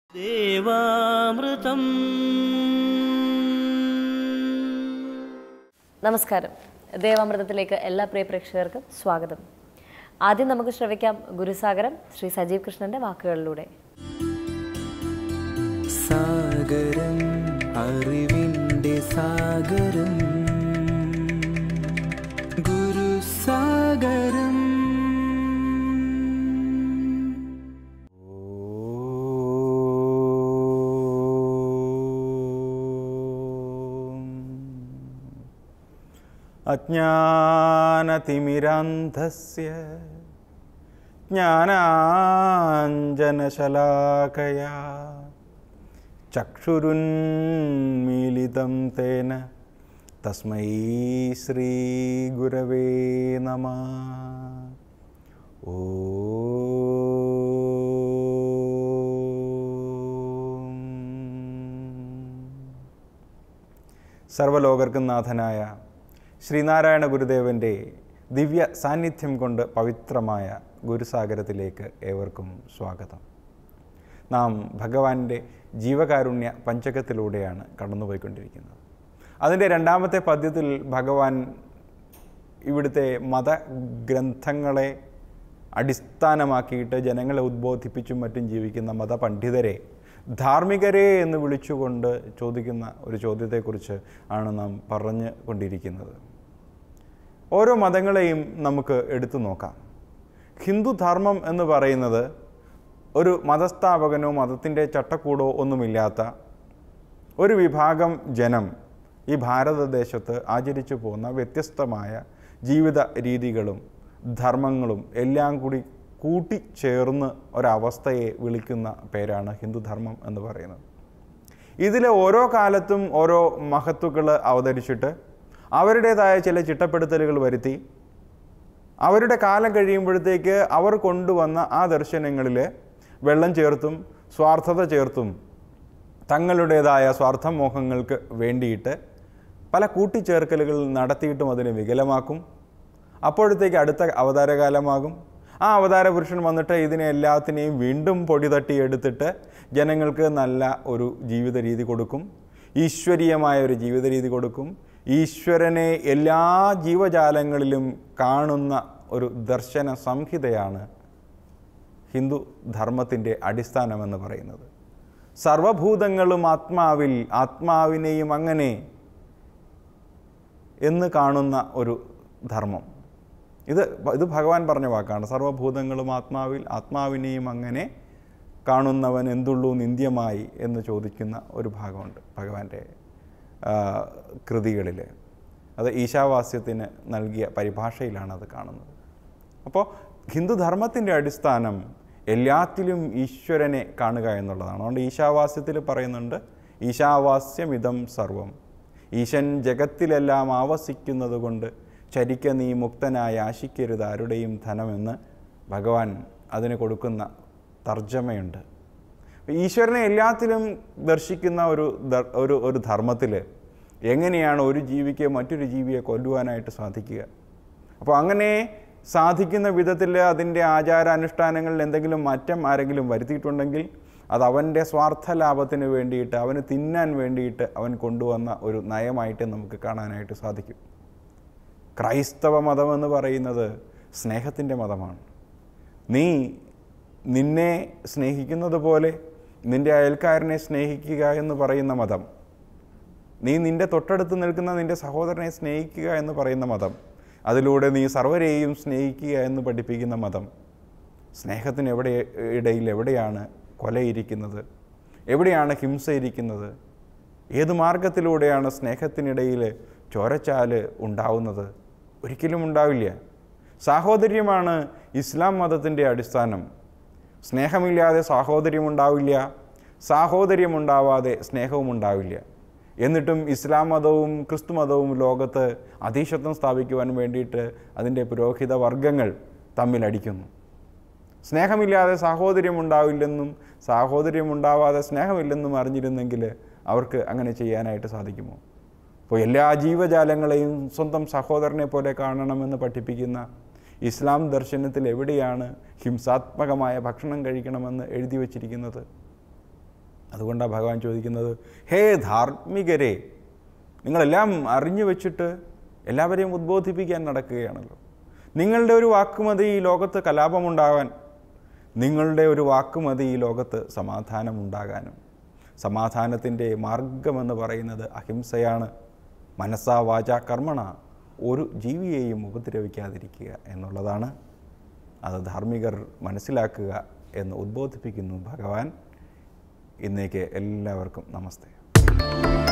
ദേവാമൃതം. നമസ്കാരം. ദേവാമൃതത്തിലേക്ക് എല്ലാ പ്രിയ പ്രേക്ഷകർക്കും സ്വാഗതം. ആദ്യം നമുക്ക് ശ്രവിക്കാം ഗുരുസാഗരം ശ്രീ സജീവ് കൃഷ്ണന്റെ വാക്കുകളിലൂടെ. സാഗരം അറിവിന്റെ സാഗരം ഗുരുസാഗരം. അജ്ഞാനതിമിരാന്ധസ്യ ജ്ഞാനാഞ്ജനശലാകയാ ചക്ഷുരുന്മീലിതം തേന തസ്മൈ ശ്രീ ഗുരവേ നമഃ. സർവലോകർക്കും നാഥനായ ശ്രീനാരായണ ഗുരുദേവൻ്റെ ദിവ്യ സാന്നിധ്യം കൊണ്ട് പവിത്രമായ ഗുരുസാഗരത്തിലേക്ക് ഏവർക്കും സ്വാഗതം. നാം ഭഗവാന്റെ ജീവകാരുണ്യ പഞ്ചകത്തിലൂടെയാണ് കടന്നുപോയിക്കൊണ്ടിരിക്കുന്നത്. അതിൻ്റെ രണ്ടാമത്തെ പദ്യത്തിൽ ഭഗവാൻ ഇവിടുത്തെ മതഗ്രന്ഥങ്ങളെ അടിസ്ഥാനമാക്കിയിട്ട് ജനങ്ങളെ ഉദ്ബോധിപ്പിച്ചും മറ്റും ജീവിക്കുന്ന മതപണ്ഡിതരെ ധാർമ്മികരെ എന്ന് വിളിച്ചുകൊണ്ട് ചോദിക്കുന്ന ഒരു ചോദ്യത്തെക്കുറിച്ച് ആണ് നാം പറഞ്ഞു കൊണ്ടിരിക്കുന്നത്. ഓരോ മതങ്ങളെയും നമുക്ക് എടുത്തു നോക്കാം. ഹിന്ദു ധർമ്മം എന്ന് പറയുന്നത് ഒരു മതസ്ഥാപകനോ മതത്തിൻ്റെ ചട്ടക്കൂടോ ഒന്നുമില്ലാത്ത ഒരു വിഭാഗം ജനം ഈ ഭാരതദേശത്ത് ആചരിച്ചു പോകുന്ന വ്യത്യസ്തമായ ജീവിത രീതികളും ധർമ്മങ്ങളും എല്ലാം കൂടി കൂട്ടിച്ചേർന്ന് ഒരവസ്ഥയെ വിളിക്കുന്ന പേരാണ് ഹിന്ദുധർമ്മം എന്ന് പറയുന്നത്. ഇതിലെ ഓരോ കാലത്തും ഓരോ മഹത്തുക്കൾ അവതരിച്ചിട്ട് അവരുടേതായ ചില ചിട്ടപ്പെടുത്തലുകൾ വരുത്തി അവരുടെ കാലം കഴിയുമ്പോഴത്തേക്ക് അവർ കൊണ്ടുവന്ന ആ ദർശനങ്ങളിൽ വെള്ളം ചേർത്തും സ്വാർത്ഥത ചേർത്തും തങ്ങളുടേതായ സ്വാർത്ഥമോഹങ്ങൾക്ക് വേണ്ടിയിട്ട് പല കൂട്ടിച്ചേർക്കലുകൾ നടത്തിയിട്ടും അതിനെ വികലമാക്കും. അപ്പോഴത്തേക്ക് അടുത്ത അവതാരകാലമാകും. ആ അവതാര പുരുഷൻ വന്നിട്ട് ഇതിനെ എല്ലാത്തിനെയും വീണ്ടും പൊടി തട്ടിയെടുത്തിട്ട് ജനങ്ങൾക്ക് നല്ല ഒരു ജീവിത രീതി കൊടുക്കും, ഈശ്വരീയമായ ഒരു ജീവിത രീതി കൊടുക്കും. ഈശ്വരനെ എല്ലാ ജീവജാലങ്ങളിലും കാണുന്ന ഒരു ദർശന സംഹിതയാണ് ഹിന്ദു ധർമ്മത്തിൻ്റെ അടിസ്ഥാനമെന്ന് പറയുന്നത്. സർവഭൂതങ്ങളും ആത്മാവിൽ, ആത്മാവിനെയും അങ്ങനെ എന്ന് കാണുന്ന ഒരു ധർമ്മം. ഇത് ഭഗവാൻ പറഞ്ഞ വാക്കാണ്. സർവഭൂതങ്ങളും ആത്മാവിൽ, ആത്മാവിനെയും അങ്ങനെ കാണുന്നവൻ എന്തുള്ളൂ നിന്ദ്യമായി എന്ന് ചോദിക്കുന്ന ഒരു ഭാഗമുണ്ട് ഭഗവാന്റെ കൃതികളിൽ. അത് ഈശാവാസ്യത്തിന് നൽകിയ പരിഭാഷയിലാണ് അത് കാണുന്നത്. അപ്പോൾ ഹിന്ദുധർമ്മത്തിൻ്റെ അടിസ്ഥാനം എല്ലാത്തിലും ഈശ്വരനെ കാണുക എന്നുള്ളതാണ്. അതുകൊണ്ട് ഈശാവാസ്യത്തിൽ പറയുന്നുണ്ട്, ഈശാവാസ്യമിതം സർവം, ഈശൻ ജഗത്തിലെല്ലാം ആവസിക്കുന്നത് കൊണ്ട് ചരിക്ക നീ മുക്തനായി ആശിക്കരുത് ആരുടെയും ധനമെന്ന് ഭഗവാൻ അതിന് കൊടുക്കുന്ന തർജ്ജമയുണ്ട്. ഈശ്വരനെ എല്ലാത്തിലും ദർശിക്കുന്ന ഒരു ധർമ്മത്തിൽ എങ്ങനെയാണ് ഒരു ജീവിക്ക് മറ്റൊരു ജീവിയെ കൊല്ലുവാനായിട്ട് സാധിക്കുക? അപ്പോൾ അങ്ങനെ സാധിക്കുന്ന വിധത്തിൽ അതിൻ്റെ ആചാരാനുഷ്ഠാനങ്ങളിൽ എന്തെങ്കിലും മാറ്റം ആരെങ്കിലും വരുത്തിയിട്ടുണ്ടെങ്കിൽ അത് അവൻ്റെ സ്വാർത്ഥ ലാഭത്തിന് വേണ്ടിയിട്ട്, അവന് തിന്നാൻ വേണ്ടിയിട്ട് അവൻ കൊണ്ടുവന്ന ഒരു നയമായിട്ട് നമുക്ക് കാണാനായിട്ട് സാധിക്കും. ക്രൈസ്തവ മതമെന്ന് പറയുന്നത് സ്നേഹത്തിൻ്റെ മതമാണ്. നീ നിന്നെ സ്നേഹിക്കുന്നത് പോലെ നിൻ്റെ അയൽക്കാരനെ സ്നേഹിക്കുക എന്ന് പറയുന്ന മതം, നീ നിൻ്റെ തൊട്ടടുത്ത് നിൽക്കുന്ന നിൻ്റെ സഹോദരനെ സ്നേഹിക്കുക എന്ന് പറയുന്ന മതം, അതിലൂടെ നീ സർവരെയും സ്നേഹിക്കുക എന്ന് പഠിപ്പിക്കുന്ന മതം. സ്നേഹത്തിന് ഇടയിൽ എവിടെയാണ് കൊലയിരിക്കുന്നത്? എവിടെയാണ് ഹിംസ ഇരിക്കുന്നത്? ഏത് മാർഗത്തിലൂടെയാണ് സ്നേഹത്തിനിടയിൽ ചോരച്ചാല് ഉണ്ടാവുന്നത്? ഒരിക്കലും ഉണ്ടാവില്ല. സാഹോദര്യമാണ് ഇസ്ലാം മതത്തിൻ്റെ അടിസ്ഥാനം. സ്നേഹമില്ലാതെ സാഹോദര്യമുണ്ടാവില്ല, സാഹോദര്യമുണ്ടാവാതെ സ്നേഹവും ഉണ്ടാവില്ല. എന്നിട്ടും ഇസ്ലാം മതവും ക്രിസ്തു മതവും ലോകത്ത് അധീശത്വം സ്ഥാപിക്കുവാൻ വേണ്ടിയിട്ട് അതിൻ്റെ പുരോഹിത വർഗങ്ങൾ തമ്മിലടിക്കുന്നു. സ്നേഹമില്ലാതെ സാഹോദര്യമുണ്ടാവില്ലെന്നും സാഹോദര്യമുണ്ടാവാതെ സ്നേഹമില്ലെന്നും അറിഞ്ഞിരുന്നെങ്കിൽ അവർക്ക് അങ്ങനെ ചെയ്യാനായിട്ട് സാധിക്കുമോ? അപ്പോൾ എല്ലാ ജീവജാലങ്ങളെയും സ്വന്തം സഹോദരനെ പോലെ കാണണമെന്ന് പഠിപ്പിക്കുന്ന ഇസ്ലാം ദർശനത്തിൽ എവിടെയാണ് ഹിംസാത്മകമായ ഭക്ഷണം കഴിക്കണമെന്ന് എഴുതി വച്ചിരിക്കുന്നത്? അതുകൊണ്ടാണ് ഭഗവാൻ ചോദിക്കുന്നത്, ഹേ ധാർമ്മികരെ, നിങ്ങളെല്ലാം അറിഞ്ഞു വെച്ചിട്ട് എല്ലാവരെയും ഉദ്ബോധിപ്പിക്കാൻ നടക്കുകയാണല്ലോ. നിങ്ങളുടെ ഒരു വാക്കുമതി ഈ ലോകത്ത് കലാപമുണ്ടാകാൻ, നിങ്ങളുടെ ഒരു വാക്കുമതി ഈ ലോകത്ത് സമാധാനമുണ്ടാകാനും. സമാധാനത്തിൻ്റെ മാർഗമെന്ന് പറയുന്നത് അഹിംസയാണ്. മനസ്സാ വാചാ കർമ്മണ, ഒരു ജീവിയെയും ഉപദ്രവിക്കാതിരിക്കുക എന്നുള്ളതാണ്. അത് ധാർമ്മികർ മനസ്സിലാക്കുക എന്ന് ഉദ്ബോധിപ്പിക്കുന്നു ഭഗവാൻ. ഇന്നേക്ക് എല്ലാവർക്കും നമസ്തേ.